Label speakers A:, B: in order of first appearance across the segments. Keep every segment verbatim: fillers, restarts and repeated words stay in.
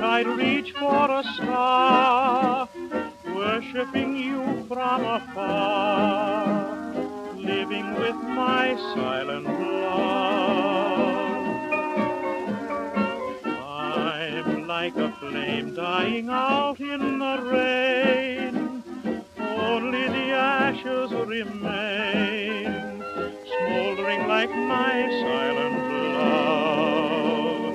A: I'd reach for a star, worshipping you from afar, living with my silent love. I'm like a flame dying out in the rain, only the ashes remain, smoldering like my silent love.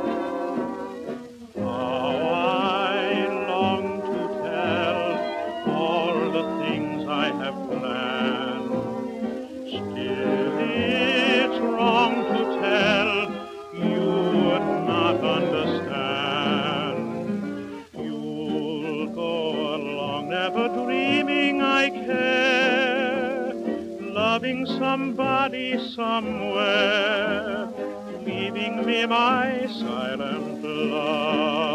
A: How I long to tell all the things I have planned, still it's wrong to tell, you would not understand. You'll go along never dreaming I care, loving somebody somewhere, leaving me my silent love.